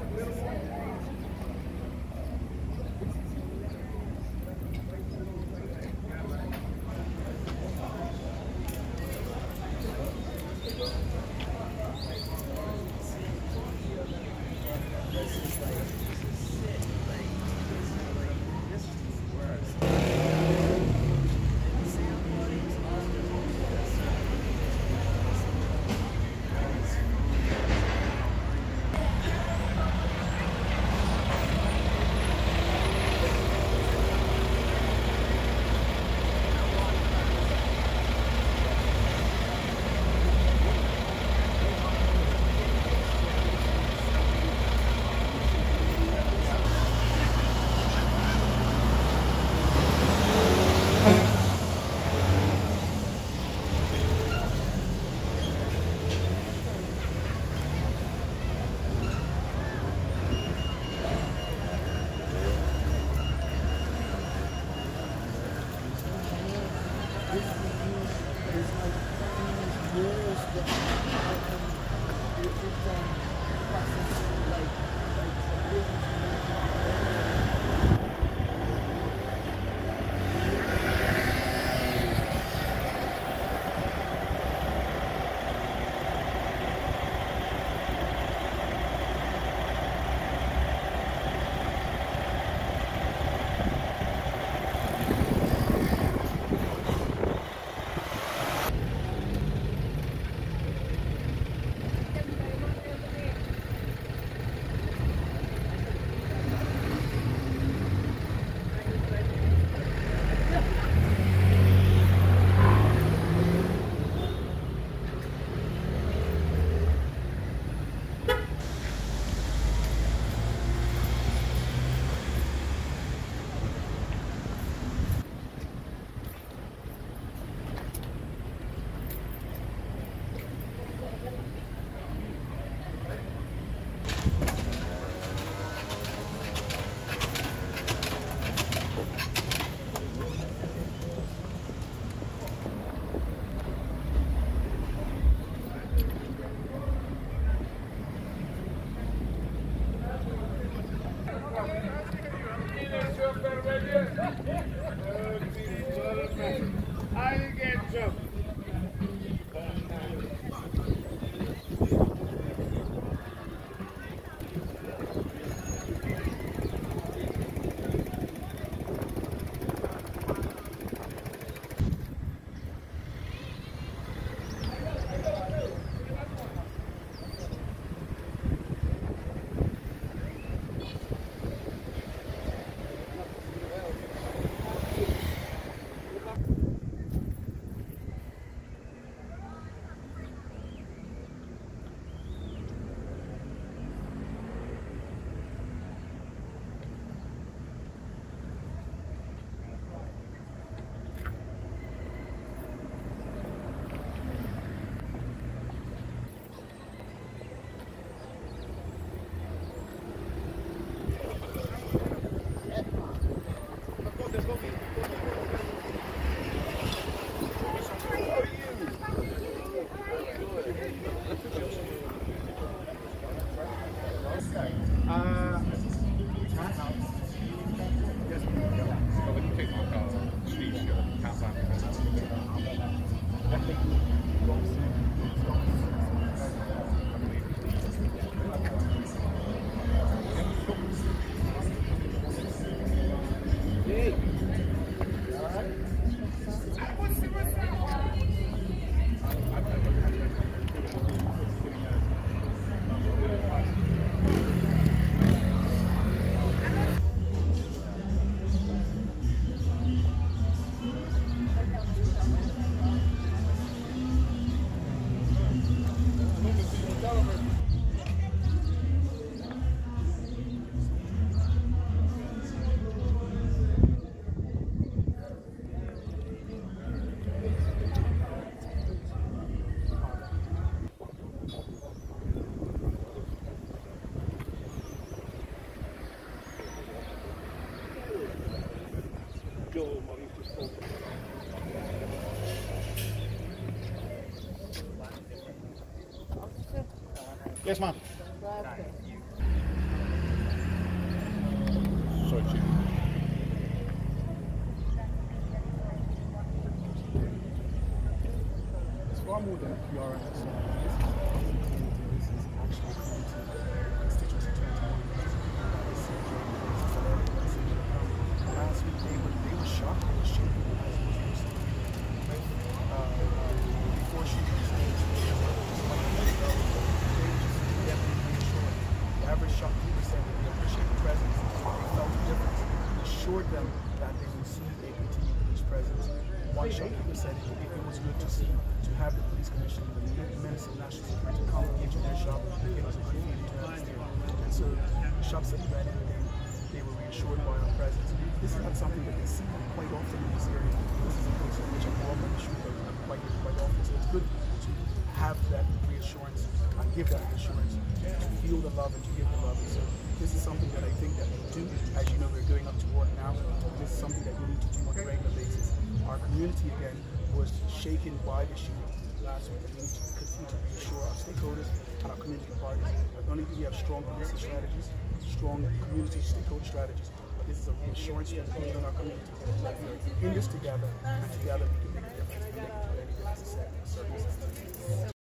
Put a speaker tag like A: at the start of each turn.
A: Yes, ma'am. touch you.
B: It's far more than a PR exercise. This is actually constituency 21. Last week they were shocked. They were shaken as it was received. Before she was the average shock people said that they appreciate the presence. They felt the difference. We assured them that they would see a continued police presence. One shopkeeper said it was good to see, to have the police commissioner, the Minister of National Security come into their shop. It was a good feeling to have us there. And so the shops that we ran in, they were reassured by our presence. This is not something that they see quite often in this area. This is a place in which I go up on the street quite often. So it's good to have that reassurance and give that reassurance, to feel the love and to give the love. And so this is something that I think that we do. As you know, we're going up to work now. This is something that we need to do on a regular basis. Our community, again, was shaken by the shooting last week. We need to continue to reassure our stakeholders and our community partners. Not only do we have strong policing strategies, strong community stakeholder strategies, but this is a reassurance to the our community that we are in this together, and together we can make a difference and make it to any business services.